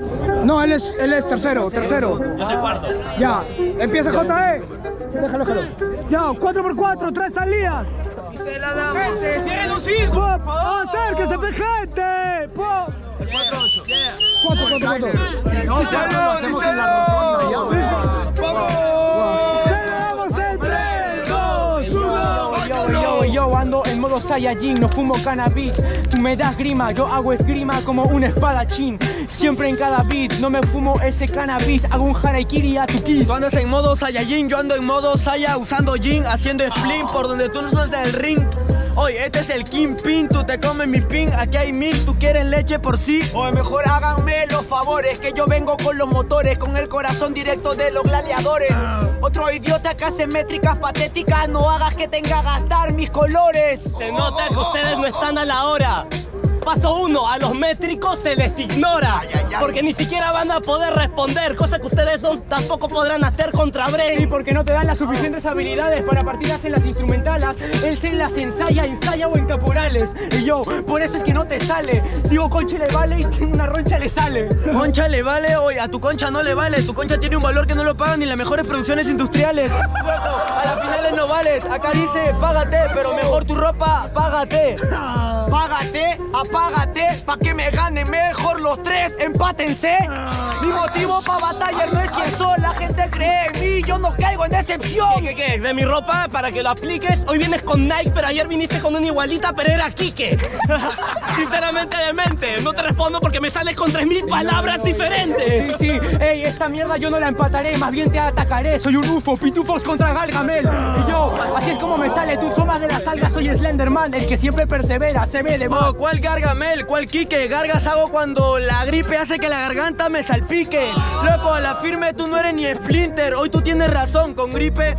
No, él es tercero. Yo soy cuarto. Ya, empieza JE. Déjalo. Ya, 4x4, 3 salidas. Y se la damos. Gente, cierren los hijos. Acérquese, gente. 4-8. 4. Si no, lo hacemos en la rotonda ya. ¡Vamos! ¡Celebramos en 3, 2, 1! Yo ando en modo Saiyajin, no fumo cannabis. Tú me das grima, yo hago esgrima como un espadachín. Siempre en cada beat, no me fumo ese cannabis. Hago un harakiri a tu kiss. Tú andas en modo Saiyajin, yo ando en modo Saya usando Jin, haciendo split por donde tú no sos del ring. Hoy este es el Kingpin, tú te comes mi pin, aquí hay 1000, tú quieres leche por sí. O mejor háganme los favores, que yo vengo con los motores, con el corazón directo de los gladiadores. Otro idiota que hace métricas patéticas, no hagas que tenga que gastar mis colores. Se nota que ustedes no están a la hora. Paso 1, a los métricos se les ignora, porque ni siquiera van a poder responder, cosa que ustedes tampoco podrán hacer contra Brain. Sí, porque no te dan las suficientes habilidades para partidas en las instrumentalas. Él se las ensaya o en caporales. Y yo, por eso es que no te sale. Digo, concha le vale y tengo una roncha le sale. Concha le vale, hoy a tu concha no le vale. Tu concha tiene un valor que no lo pagan ni las mejores producciones industriales. A las finales no vales. Acá dice, págate, pero mejor tu ropa, págate. Págate, apágate, pa' que me ganen mejor los tres, empátense. Mi motivo pa' batallar no es quien soy, la gente cree en mí, yo no caigo en decepción. ¿Qué? ¿De mi ropa para que lo apliques? Hoy vienes con Nike, pero ayer viniste con una igualita, pero era Kike. Sinceramente demente, no te respondo porque me sales con 3000 palabras diferentes. Sí, ey, esta mierda yo no la empataré, más bien te atacaré. Soy un UFO, pitufos contra Gargamel. Y yo, así es como me sale, tú somas de las algas, soy Slenderman, el que siempre persevera, se ve de más. Oh, ¿cuál Gargamel? ¿Cuál Kike? Gargas hago cuando la gripe hace que la garganta me salpique. Loco, a la firme tú no eres ni Splinter, hoy tú tienes razón, con gripe.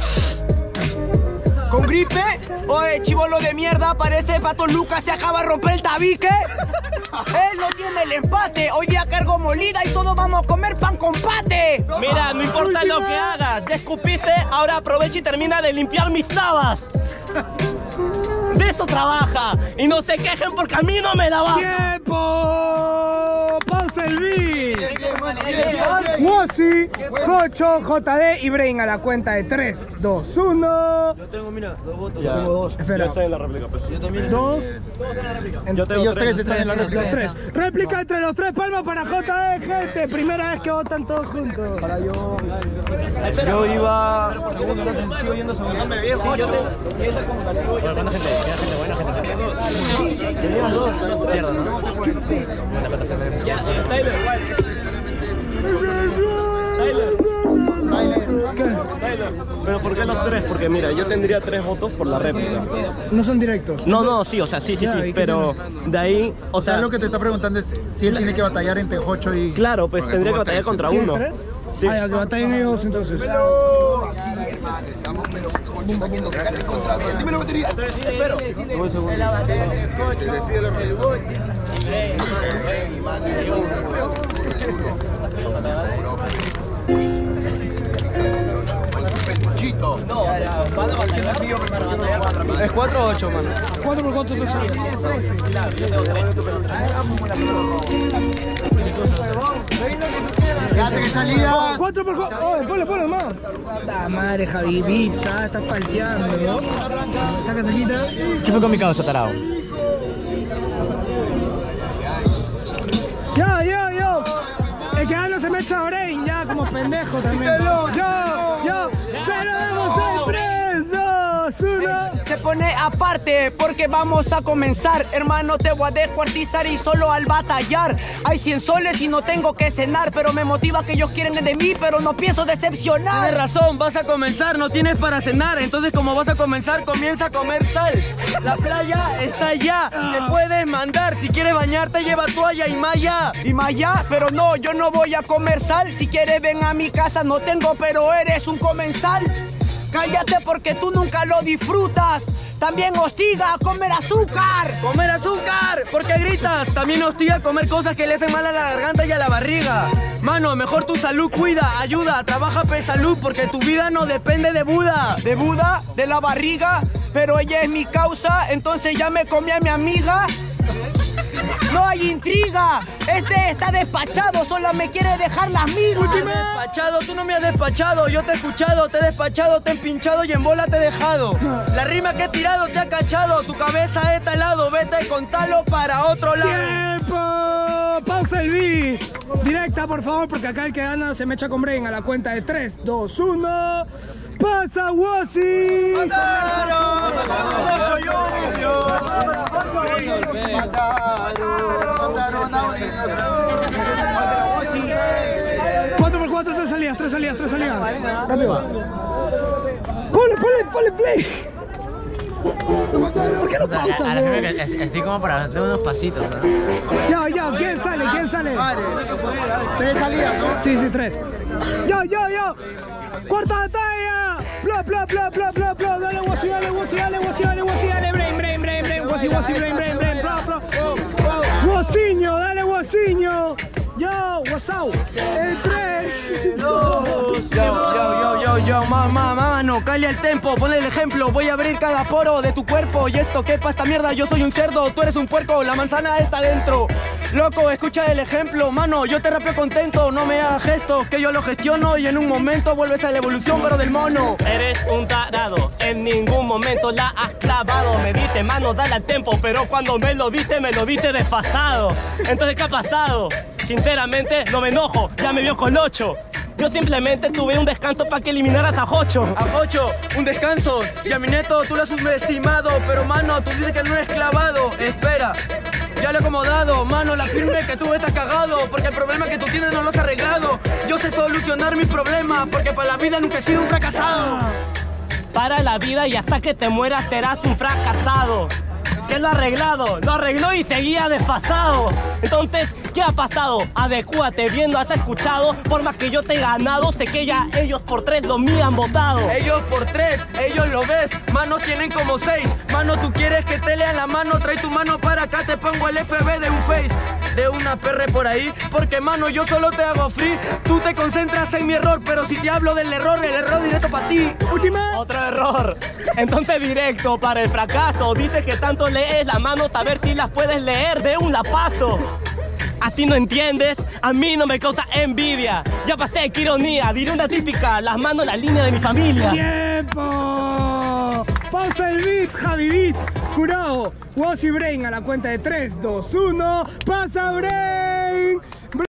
¿Con gripe? Oye, chivolo de mierda, parece Pato Lucas, se acaba de romper el tabique. Él no tiene el empate, hoy día cargo molida y todos vamos a comer pan con pate. Mira, no importa lo que hagas, ya escupiste, ahora aprovecha y termina de limpiar mis tabas. De eso trabaja, y no se quejen porque a mí no me da baja. ¡Tiempo! ¡Pausa el beat! Mozi, Jocho, JD y Brain a la cuenta de 3, 2, 1. Yo tengo, mira, 2 votos, Ya. yo tengo 2. Espera. Yo estoy en la réplica, pues. Yo también. 2. Yo tengo Ellos 3 tres. están en la réplica. Los 3. Réplica entre los 3, palmas para JD, gente. Primera vez que votan todos juntos. Para yo. Yo iba segundo, no sigo yendo segundo. Déjame bien, Jocho. ¿Cuánta gente? Buena gente. Teníamos 2. Izquierda, ¿no? Buena plata, Ya, Tyler, igual. Tyler. ¿Pero por qué los 3? Porque mira, yo tendría 3 votos por la réplica. No son directos. No, sí, o sea, sí, Ya, ¿y qué pero de ahí, o O sea, sea, lo que te está preguntando es si él tiene que batallar entre Jocho y... claro, pues tendría que batallar contra ¿Tienen uno. 3? Sí. Ah, ya, que batallen ellos entonces. Dime la batería. Espero. Chito. Es 4 o 8, mano. 4 por 4, 3. Fíjate que salida. 4 por 4. Oh, ponle más. La madre, Javi Pizza, estás palteando, ¿no? Saca saquita. ¿Qué fue con mi causa, tarado? Yo. El que gana se me echa a Brain, ya, como pendejo también. Yo. Cerramos en 3, 2, 1. Se pone aparte porque vamos a comenzar. Hermano, te voy a descuartizar y solo al batallar. Hay 100 soles y no tengo que cenar, pero me motiva que ellos quieren de mí, pero no pienso decepcionar. Tienes razón, vas a comenzar, no tienes para cenar. Entonces como vas a comenzar, comienza a comer sal. La playa está allá, te puedes mandar. Si quieres bañarte, lleva toalla y malla. ¿Y malla? Pero no, yo no voy a comer sal. Si quieres ven a mi casa, no tengo, pero eres un comensal. Cállate porque tú nunca lo disfrutas. También hostiga a comer azúcar. ¡Comer azúcar! ¿Por qué gritas? También hostiga a comer cosas que le hacen mal a la garganta y a la barriga. Mano, mejor tu salud cuida, ayuda, trabaja por salud porque tu vida no depende de Buda. ¿De Buda? ¿De la barriga? Pero ella es mi causa, entonces ya me comí a mi amiga. No hay intriga. Este está despachado, solo me quiere dejar las migas. Despachado, tú no me has despachado. Yo te he escuchado, te he despachado, te he pinchado y en bola te he dejado. La rima que he tirado te ha cachado. Tu cabeza está al lado, vete con talo para otro lado. ¡Tiempo! Pausa el beat. Directa, por favor, porque acá el que gana se me echa con Brain a la cuenta de 3, 2, 1. ¡Pasa, Wosi! Cuatro por cuatro, tres salidas. Rápido. Ponle play. ¿Por qué no pausa, bro? Estoy como para hacer unos pasitos, ¿no? Ya, ¿quién sale? 3 salidas, ¿no? Sí, 3. Yo. Cuarta batalla. Bla. Dale, Wosi, Brain. Wosi, Brain. Bla. Wosiño, dale, Wosiño. Yo, what's up? El 3, 2. Yo, mano, cale el tempo, ponle el ejemplo. Voy a abrir cada poro de tu cuerpo. Y esto, ¿qué pasa, mierda? Yo soy un cerdo, tú eres un puerco, la manzana está dentro. Loco, escucha el ejemplo, mano, yo te rapeo contento. No me hagas gestos, que yo lo gestiono. Y en un momento vuelves a la evolución, pero del mono. Eres un tarado, en ningún momento la has clavado. Me dice, mano, dale al tempo, pero cuando me lo dice desfasado. Entonces, ¿qué ha pasado? Sinceramente, no me enojo, ya me vio con 8. Yo simplemente tuve un descanso para que eliminaras a Jocho. A Jocho, un descanso. Y a mi neto tú lo has subestimado. Pero mano, tú dices que no eres clavado. Espera, ya lo he acomodado. Mano, la firme que tú estás cagado. Porque el problema que tú tienes no lo has arreglado. Yo sé solucionar mis problemas. Porque para la vida nunca he sido un fracasado. Para la vida y hasta que te mueras serás un fracasado. ¿Qué lo ha arreglado? Lo arregló y seguía desfasado. Entonces, ¿qué ha pasado? Adecúate, viendo, has escuchado. Por más que yo te he ganado, sé que ya ellos por 3 lo me han votado. Ellos por 3, ellos lo ves. Mano, tienen como 6. Mano, tú quieres que te lea la mano. Trae tu mano para acá, te pongo el FB de un face. De una perre por ahí. Porque, mano, yo solo te hago free. Tú te concentras en mi error. Pero si te hablo del error, el error directo para ti. Última. Otro error. Entonces directo para el fracaso. Dices que tanto lees las manos, a ver si las puedes leer de un lapazo. Así no entiendes, a mí no me causa envidia. Ya pasé, qué ironía, diré una típica, las manos la línea de mi familia. ¡Tiempo! Pausa el beat, Javi Beats, Jurado, Wosi Brain a la cuenta de 3, 2, 1. ¡Pasa, Brain!